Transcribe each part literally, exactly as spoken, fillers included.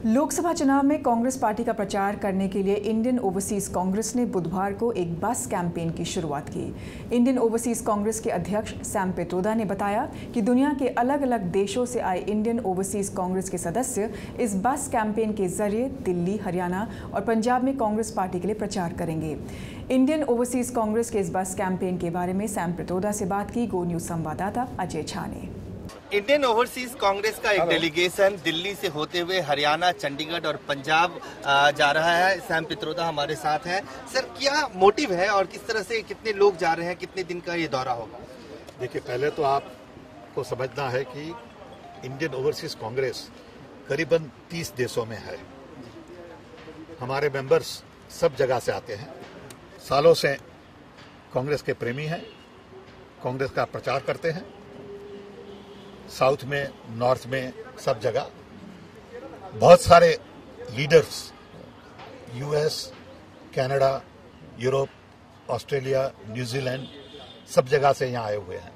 लोकसभा चुनाव में कांग्रेस पार्टी का प्रचार करने के लिए इंडियन ओवरसीज कांग्रेस ने बुधवार को एक बस कैंपेन की शुरुआत की। इंडियन ओवरसीज कांग्रेस के अध्यक्ष सैम पित्रोदा ने बताया कि दुनिया के अलग अलग देशों से आए इंडियन ओवरसीज कांग्रेस के सदस्य इस बस कैंपेन के जरिए दिल्ली, हरियाणा और पंजाब में कांग्रेस पार्टी के लिए प्रचार करेंगे। इंडियन ओवरसीज कांग्रेस के इस बस कैंपेन के बारे में सैम पित्रोदा से बात की गो न्यूज संवाददाता अजय झा ने। इंडियन ओवरसीज कांग्रेस का एक डेलीगेशन दिल्ली से होते हुए हरियाणा, चंडीगढ़ और पंजाब जा रहा है। सैम पित्रोदा हमारे साथ हैं। सर, क्या मोटिव है और किस तरह से कितने लोग जा रहे हैं, कितने दिन का ये दौरा होगा? देखिए, पहले तो आपको समझना है कि इंडियन ओवरसीज कांग्रेस करीबन तीस देशों में है। हमारे मेंबर्स सब जगह से आते हैं, सालों से कांग्रेस के प्रेमी हैं, कांग्रेस का प्रचार करते हैं। साउथ में, नॉर्थ में, सब जगह बहुत सारे leaders US, Canada, Europe, Australia, New Zealand सब जगह से यहाँ आए हुए हैं।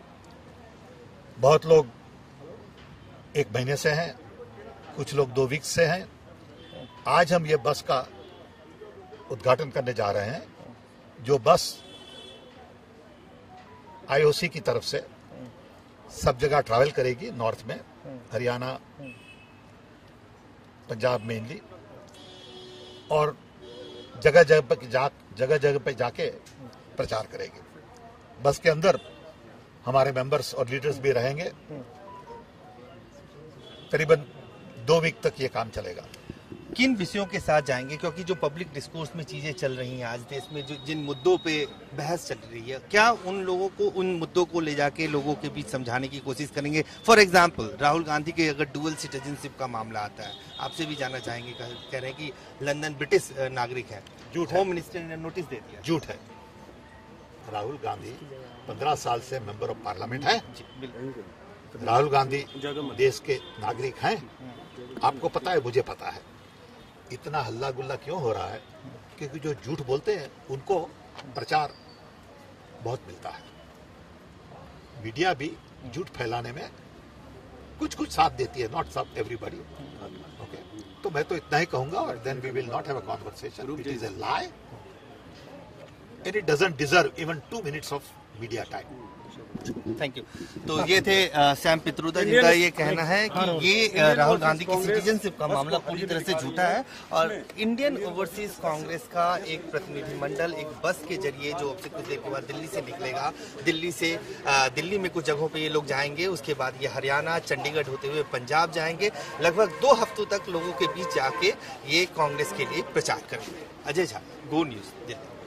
बहुत लोग एक महीने से हैं, कुछ लोग दो वीक से हैं। आज हम ये बस का उद्घाटन करने जा रहे हैं, जो बस आईओसी की तरफ से सब जगह ट्रैवल करेगी। नॉर्थ में, हरियाणा, पंजाब मेनली, और जगह जगह पर जा जगह जगह पे जाके प्रचार करेगी। बस के अंदर हमारे मेंबर्स और लीडर्स भी रहेंगे। करीबन दो वीक तक ये काम चलेगा। किन विषयों के साथ जाएंगे, क्योंकि जो पब्लिक डिस्कोर्स में चीजें चल रही हैं आज देश में, जो जिन मुद्दों पे बहस चल रही है, क्या उन लोगों को उन मुद्दों को ले जाके लोगों के बीच समझाने की कोशिश करेंगे? फॉर एग्जांपल, राहुल गांधी के अगर डुअल सिटीजनशिप का मामला आता है, आपसे भी जानना चाहेंगे। कह रहे हैं कि लंदन ब्रिटिश नागरिक है। झूठ। होम मिनिस्टर ने नोटिस दे दिया। झूठ है। राहुल गांधी पंद्रह साल से मेंबर ऑफ पार्लियामेंट है। राहुल गांधी देश के नागरिक हैं। आपको पता है, मुझे पता है। इतना हल्ला गुल्ला क्यों हो रहा है? क्योंकि जो झूठ बोलते हैं उनको प्रचार बहुत मिलता है। मीडिया भी झूठ फैलाने में कुछ कुछ साथ देती है, नॉट सब एवरीबॉडी। ओके, तो मैं तो इतना ही कहूंगा, और then we will not have a conversation. It is a lie and it doesn't deserve even two minutes of media time. Thank you. तो ये थे सैम पित्रोदा, जिनका ये कहना है कि ये राहुल गांधी की सिटीजनशिप का मामला पूरी तरह से झूठा है, और इंडियन ओवरसीज कांग्रेस का एक प्रतिनिधिमंडल एक बस के जरिए, जो अब से कुछ देर के बाद दिल्ली से निकलेगा, दिल्ली से दिल्ली में कुछ जगहों पे ये लोग जाएंगे। उसके बाद ये हरियाणा, चंडीगढ़ होते हुए पंजाब जाएंगे। लगभग दो हफ्तों तक लोगों के बीच जाके ये कांग्रेस के लिए प्रचार करेंगे। Ajay Jha, go news, Delhi.